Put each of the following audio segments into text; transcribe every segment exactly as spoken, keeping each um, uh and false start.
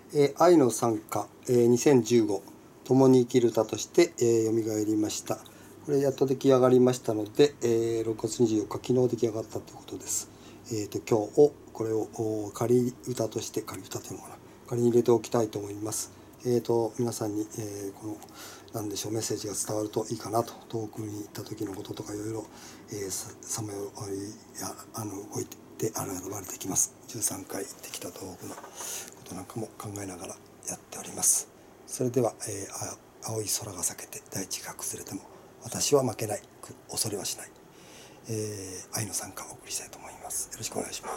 えー、愛の賛歌、えー、にせんじゅうご共に生きる歌として、えー、蘇りました。これやっと出来上がりましたので、えー、ろくがつにじゅうよっか昨日出来上がったということです。えー、と今日をこれを仮歌として仮歌というのかな仮に入れておきたいと思います。えー、と皆さんに、えー、この何でしょうメッセージが伝わるといいかなと。遠くに行った時のこととかいろいろさまよいやあの置いて現れてきます。じゅうさんかい行ってきた東北のことなんかも考えながらやっております。それでは、えー、青い空が裂けて大地が崩れても私は負けない、恐れはしない、えー、愛の賛歌をお送りしたいと思います。よろしくお願いします。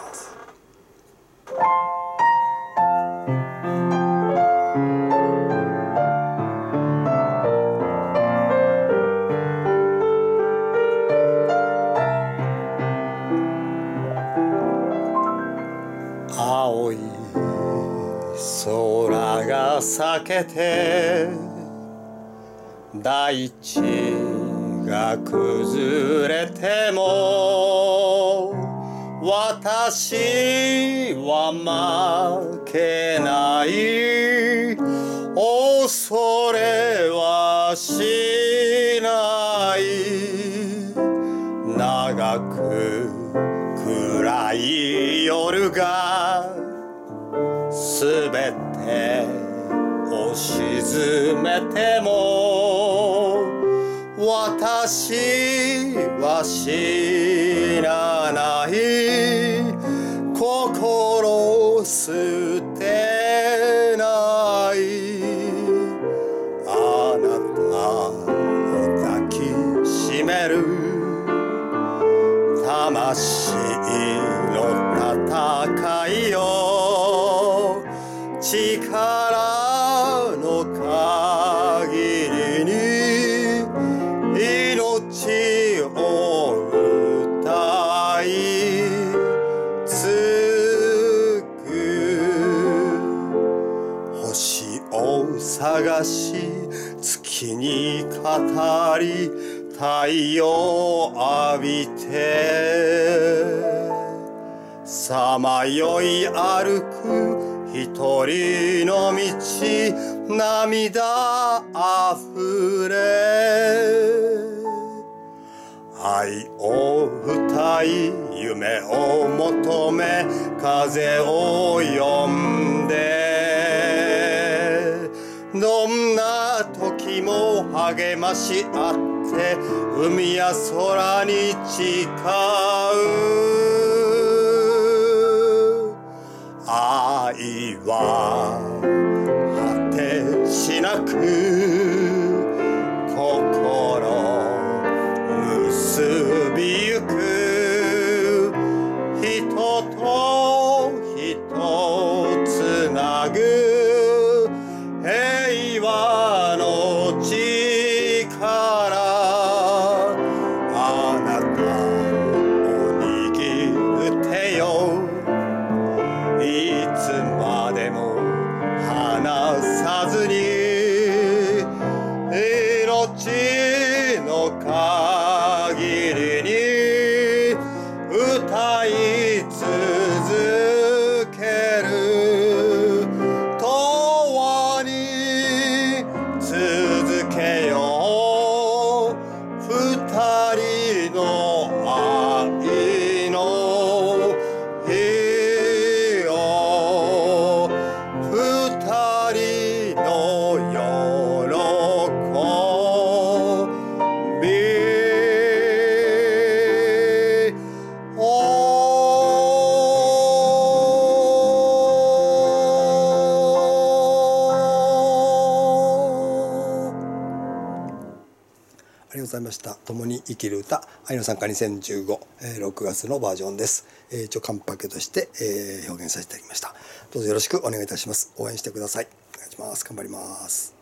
青い空が裂けて大地が崩れても私は負けない、恐れはしない。長く暗い夜がすべてを沈めても私は死なない、心捨てない。あなたを抱きしめる魂の戦いよ、力の限りに命を歌い継ぐ。星を探し月に語り太陽浴びてさまよい歩く一人の道、涙あふれ愛を歌い夢を求め風を呼んで、どんな時も励まし合って海や空に誓う。愛は果てしなく心結びゆく、人と人つなぐ平和の力、あなたを握る手よ、いつまでも離さずに命の限りに歌い続ける。永遠に続けよう二人の愛の日を、二人の喜び。 ありがとうございました。共に生きる歌愛の賛歌にせんじゅうご、えー、ろくがつのバージョンです。えー、一応カンパケとして、えー、表現させていただきました。どうぞよろしくお願いいたします。応援してください。お願いします。頑張ります。